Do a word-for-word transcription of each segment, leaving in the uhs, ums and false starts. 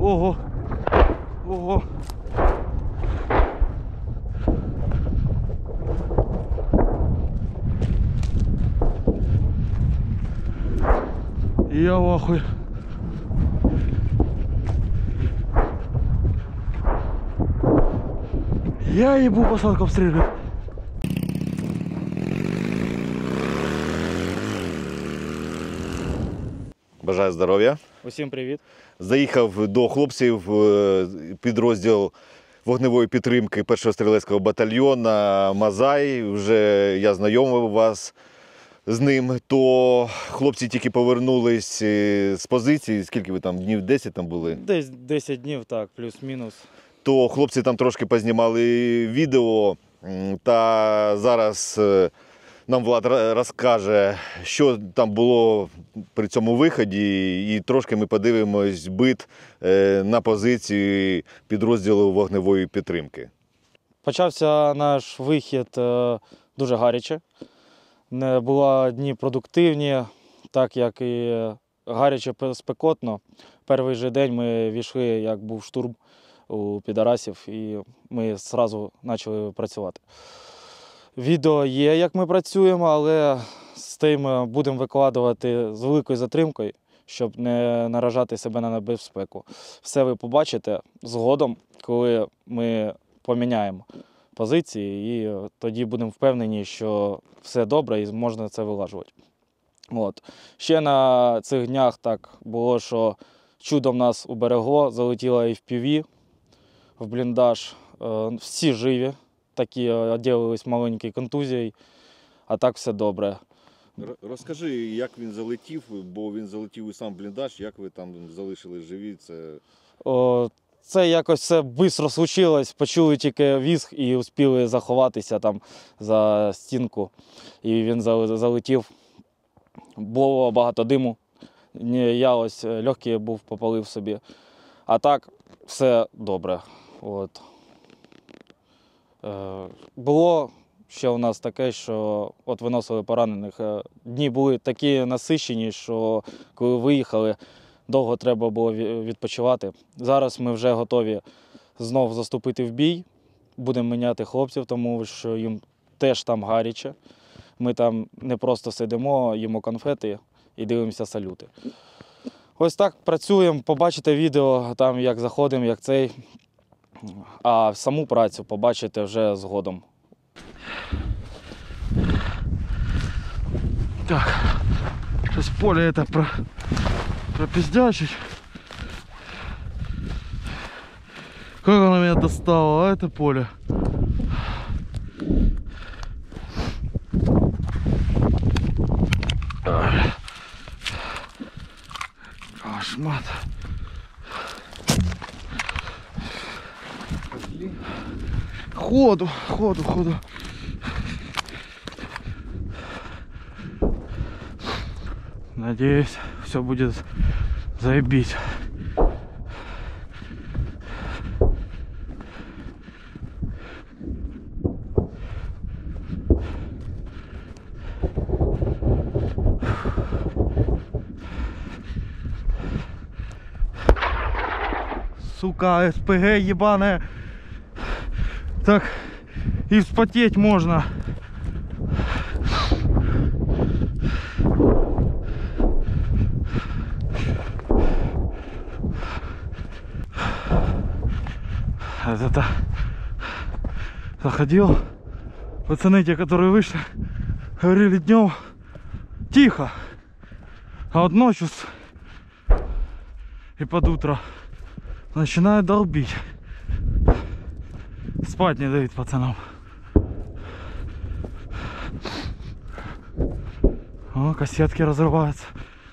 Ого! Ого! Я в ахуе. Я ебу посадку обстреливать. Бажаю здоров'я. Усім привіт. Заїхав до хлопців підрозділ вогневої підтримки першого стрілецького батальйону Мазай. Вже я знайомив вас з ним. То хлопці тільки повернулись з позиції. Скільки ви там, днів десять там були? Десь десять днів, так, плюс-мінус. То хлопці там трошки познімали відео. Та зараз нам Влад розкаже, що там було при цьому виході, і трошки ми подивимось бит на позиції підрозділу вогневої підтримки. Почався наш вихід дуже гаряче. Не були дні продуктивні, так як і гаряче спекотно. Перший же день ми війшли, як був штурм у підарасів, і ми одразу почали працювати. Відео є, як ми працюємо, але з тим будемо викладувати з великою затримкою, щоб не наражати себе на небезпеку. Все ви побачите згодом, коли ми поміняємо позиції, і тоді будемо впевнені, що все добре і можна це вилажувати. От. Ще на цих днях так було, що чудом нас уберегло, залетіло еф пі ві в бліндаж, всі живі. Такі відділились маленькою контузією, а так все добре. Розкажи, як він залетів, бо він залетів і сам в бліндаж, як ви там залишились живі? Це О, це якось все швидко случилось, почули тільки візг і успіли заховатися там за стінку. І він залетів, було багато диму, я ось легкий був, попалив собі. А так все добре. От. Було ще у нас таке, що от виносили поранених. Дні були такі насичені, що коли виїхали, довго треба було відпочивати. Зараз ми вже готові знов заступити в бій. Будемо міняти хлопців, тому що їм теж там гаряче. Ми там не просто сидимо, їмо конфети і дивимося салюти. Ось так працюємо, побачите відео, там як заходимо, як цей. А саму працю побачите вже згодом. Так, сейчас поле это про, пропиздячить. Как оно меня достало, а это поле. Кошмар. Ходу, ходу, ходу. Надеюсь, все будет заебись. Сука, эс пэ гэ ебаная. Так и вспотеть можно. Это заходил. Пацаны, те, которые вышли, говорили днем тихо, а вот ночью и под утро начинают долбить. Спать не дают пацанам. О, кассетки разрываются.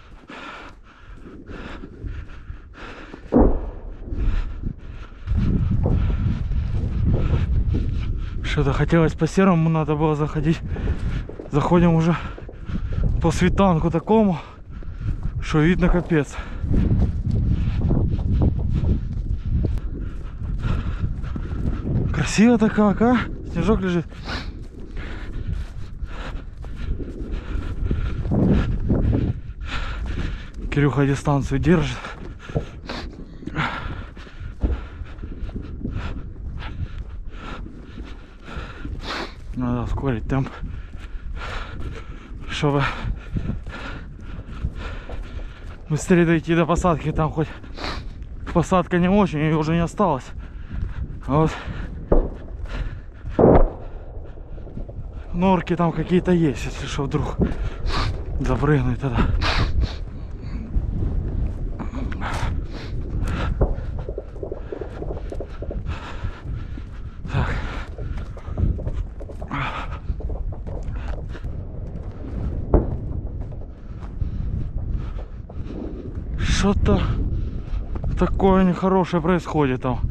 Что-то хотелось по серому, надо было заходить. Заходим уже по светанку такому, что видно капец. Красиво-то как, а? Снежок лежит. Кирюха дистанцию держит. ускорить темп, чтобы быстрее дойти до посадки. Там хоть посадка не очень, ее уже не осталось. А вот норки там какие-то есть, если что, вдруг запрыгнуть тогда. Так. Что-то такое нехорошее происходит там.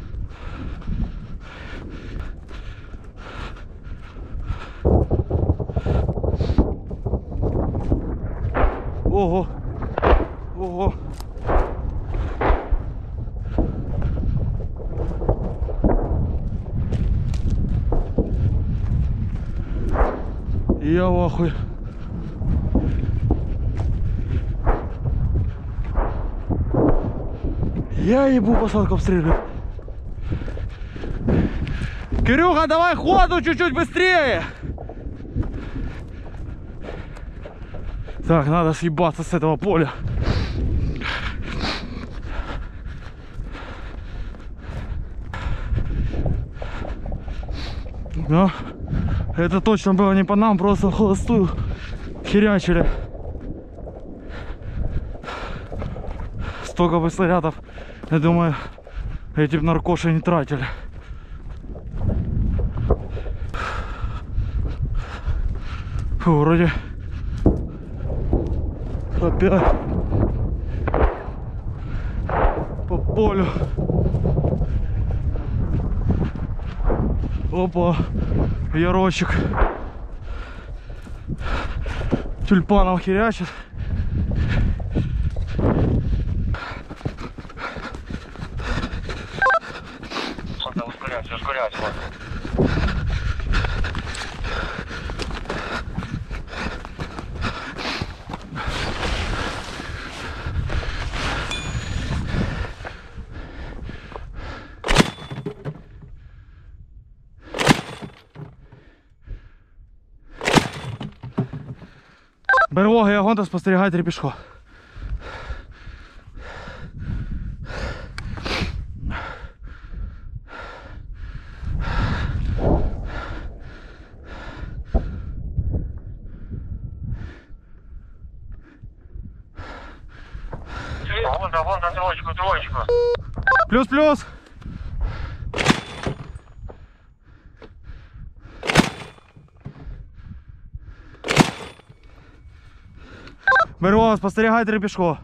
Ого, ого. Я в ахуе. Я ебу, посадку обстреливаю. Кирюха, давай ходу чуть-чуть быстрее. Так, надо съебаться с этого поля. Но это точно было не по нам, просто в холостую херячили. Столько бы снарядов, я думаю, эти наркоши не тратили. Фу, вроде опять по полю. Опа, ярочек. Тюльпанов херячит. Ладно, ускоряйся, ускоряйся, ладно. Берлога і Агонта спостерігають Репішко. Вон, да, вон на троечку, троечку. Плюс-плюс! Берлога спостерігають Репішко.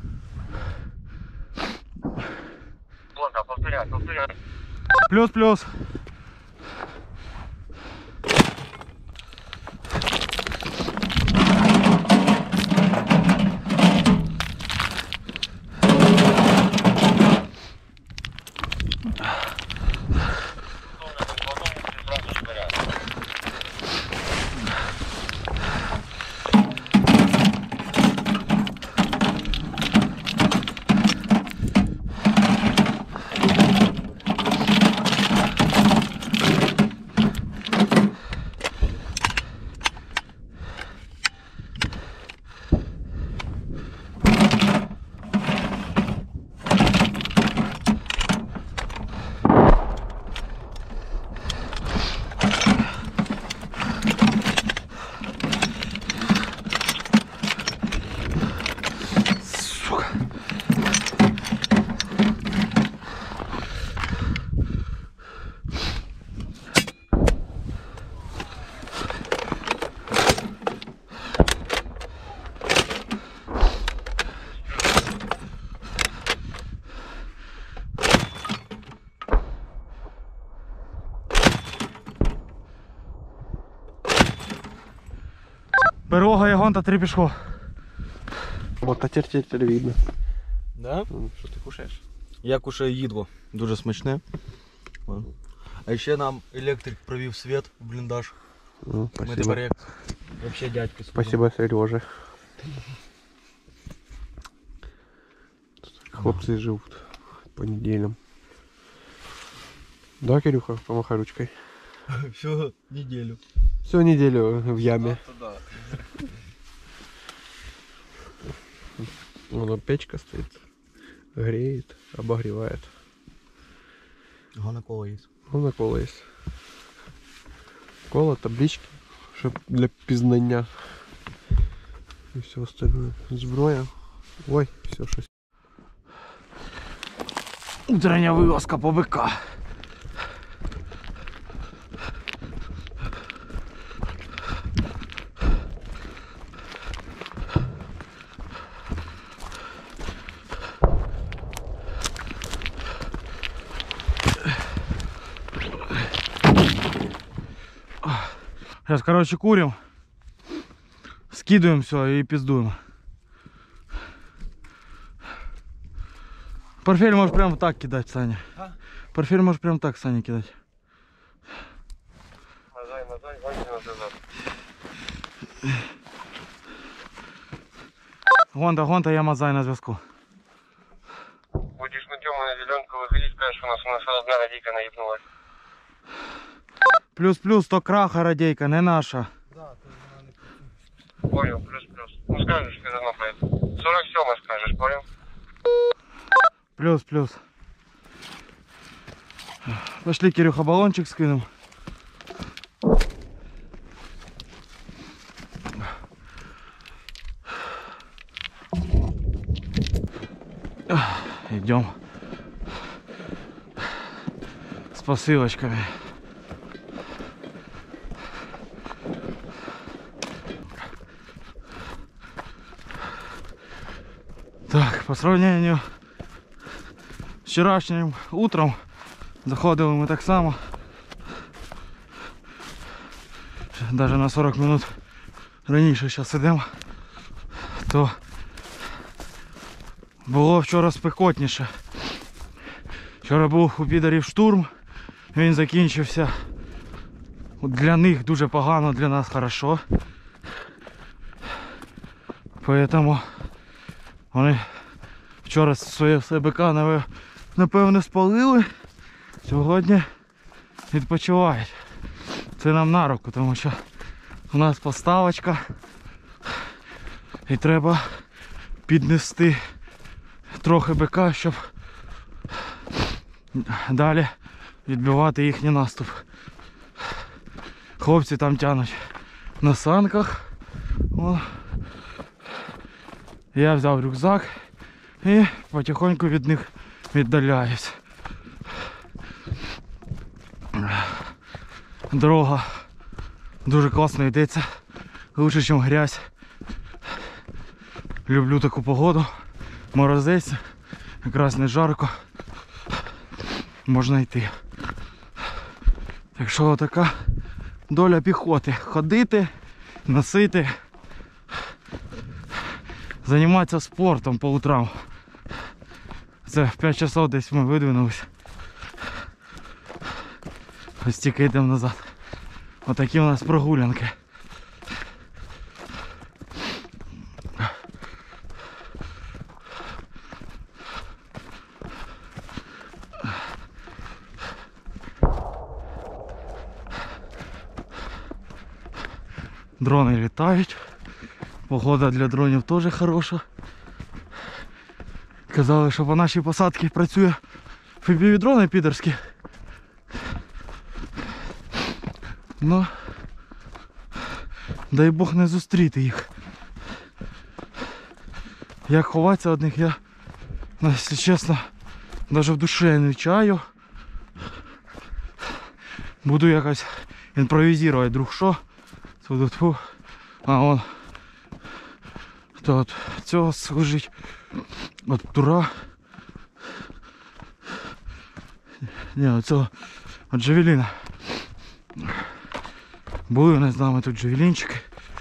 Вон, да, повторяй, повторяй. Плюс-плюс. Берлога і Агонта Репішко. Вот, а теперь теперь видно. Да? Що ти кушаєш? Я кушаю їдло, дуже смачне. О. А ще нам електрик провів світ в бліндаж. Ну, Ми спасибо. тепер як вообще дядьки. Спасибо, Сережа. Хлопцы живут по неделям. Да, Кирюха, помахай ручкой. Всю неделю. Всю неделю в яме. Вон печка стоит. Греет, обогревает. Гана кола есть. Вон кола есть. Кола, таблички, чтоб для пизнання. И все остальное. Зброя. Ой, все что. Утрення вилазка по БК. Сейчас, короче, курим, скидываем все и пиздуем. Портфель можешь прям так кидать, Саня. А? Портфель можешь прям так, Саня, кидать. Мазай, мазай, гонки назад. Гонта, гонта, я мазай на зв'язку. Будешь на темную зеленку выходить, скажешь, у нас у нас одна радийка наебнулась. Плюс-плюс, то краха радейка, не наша. Понял, плюс-плюс. Ну скажешь, все равно поедет. сорок семь скажешь, понял? Плюс-плюс. Пошли, Кирюха, баллончик скинем. Идем с посылочками. Так, по сравнению з вчорашнім утром заходили ми так само. Навіть на сорок минут раніше зараз йдемо, то було вчора спекотніше. Вчора був у підарів штурм, він закінчився для них дуже погано, для нас хорошо. Поэтому вони вчора своє БК напевно спалили, сьогодні відпочивають. Це нам на руку, тому що у нас поставочка і треба піднести трохи БК, щоб далі відбивати їхній наступ. Хлопці там тянуть на санках. О. Я взяв рюкзак і потихоньку від них віддаляюсь. Дорога дуже класно йдеться, лучше, ніж грязь. Люблю таку погоду, морозець, якраз не жарко, можна йти. Так що така доля піхоти. Ходити, носити, займатися спортом по утрам. Це в п'ять часов десь ми видвинулися. Ось тільки йдемо назад. Отакі у нас прогулянки. Дрони літають. Погода для дронів теж хороша. Казали, що по нашій посадці працює еф пі ві-дрони підерські. Ну, дай Бог не зустріти їх. Як ховатися від них, я, якщо чесно, навіть в душі не відчаю. Буду якось імпровізувати, друг що. Тут, а он то от цього служить, от тура. Ні, оцього от джавеліна. Були у нас з нами тут джавелінчики.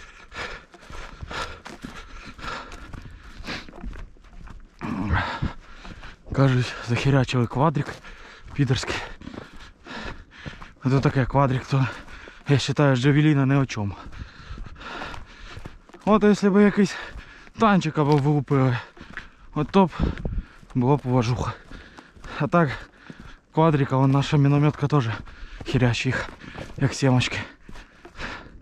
Кажуть, захерячили квадрик підерський. Це таке квадрик, то я вважаю, джавеліна не о чому. От якщо б якийсь танчик або вилупили, от то б було б уважуха. А так, квадрика, вон наша мінометка теж херячить їх, як сімочки.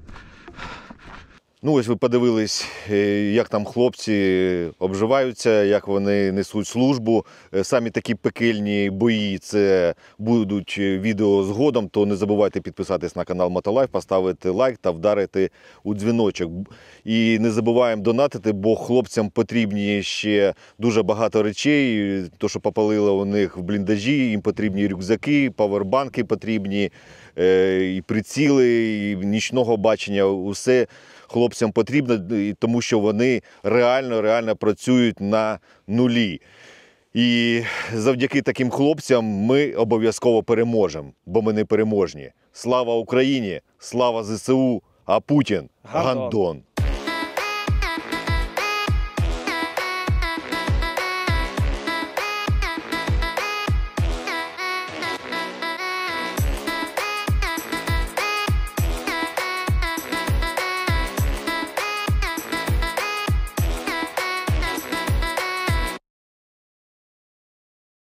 Ну, ось ви подивились, е, як там хлопці обживаються, як вони несуть службу. Е, Самі такі пекельні бої, це будуть відео згодом, то не забувайте підписатись на канал Мотолайф, поставити лайк та вдарити у дзвіночок. І не забуваємо донатити, бо хлопцям потрібні ще дуже багато речей, то, що попалило у них в бліндажі, їм потрібні рюкзаки, павербанки потрібні, е, і приціли, і нічного бачення, усе хлопцям потрібно, і тому що вони реально, реально працюють на нулі. І завдяки таким хлопцям ми обов'язково переможемо, бо ми не переможні. Слава Україні, слава зе се у, а Путін – Гандон. гандон.